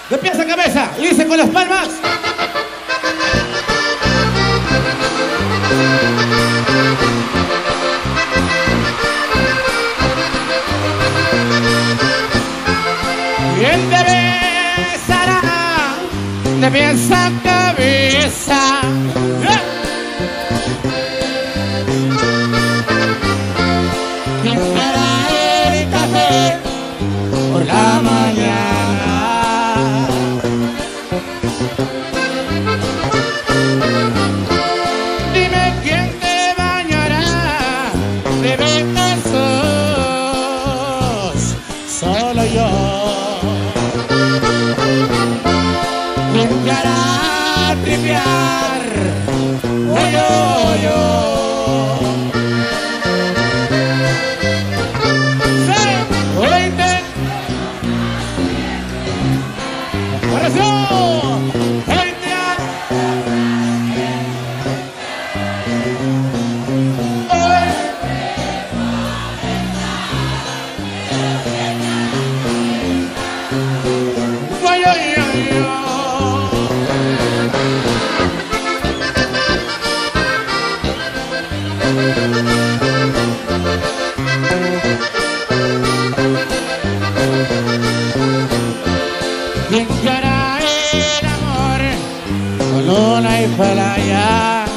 De pies a cabeza, y dice con las palmas. ¿Quién te besará de pies a cabeza? ¿Quién te dará el café por la mañana? Dime quién te bañará de besos, solo yo. ¿Quién te hará tripear? Yo. ¿Quién te hará el amor con luna y playa?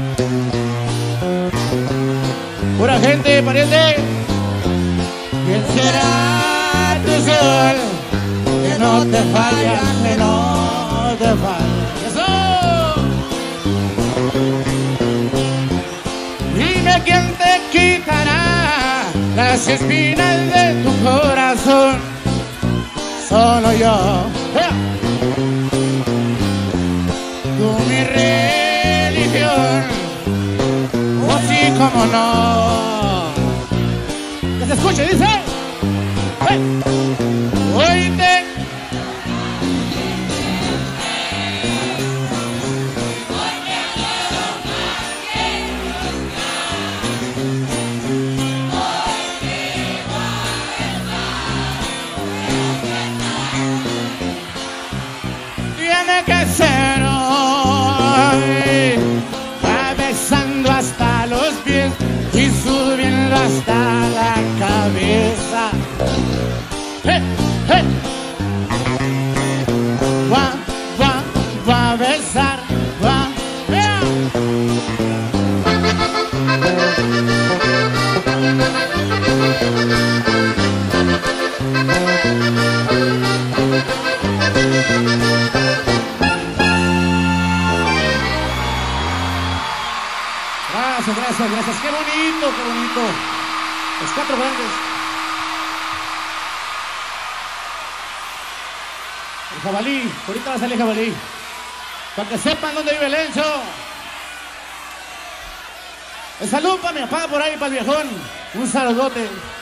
Pura gente, pariente. ¿Quién será tu sol que no te falla, que no te falla? ¡Eso! Dime quién te quitará las espinas de tu corazón. Solo yo. Tú mi religión, así como no. Que se escuche, dice. Hoy te tiene que ser hoy, va besando hasta los pies y subiendo hasta la cabeza. Va a besar, vea. Gracias. Qué bonito. Los cuatro grandes. El jabalí, ahorita va a salir el jabalí. Para que sepan dónde vive el Lencho. El salud para mi papá por ahí, para el viejón. Un saludote.